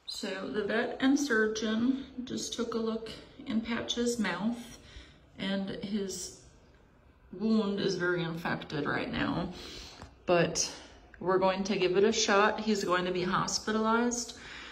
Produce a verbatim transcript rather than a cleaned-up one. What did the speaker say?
So the vet and surgeon just took a look in Patch's mouth, and his wound is very infected right now, but we're going to give it a shot. He's going to be hospitalized